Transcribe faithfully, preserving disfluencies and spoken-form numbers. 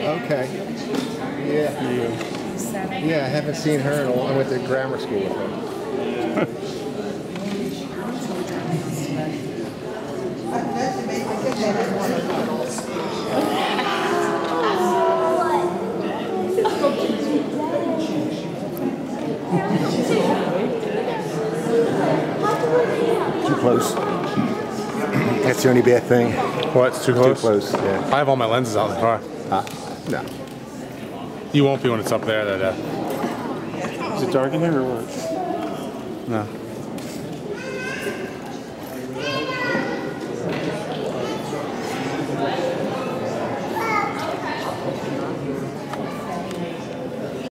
Okay. Yeah. Yeah. Yeah, I haven't seen her in a while. I went to grammar school with her. Too close. That's the only bad thing. What? It's too close? Too close, yeah. I have all my lenses out in the car. Huh? No. You won't be when it's up there. That. Uh, Is it dark in here or what? no.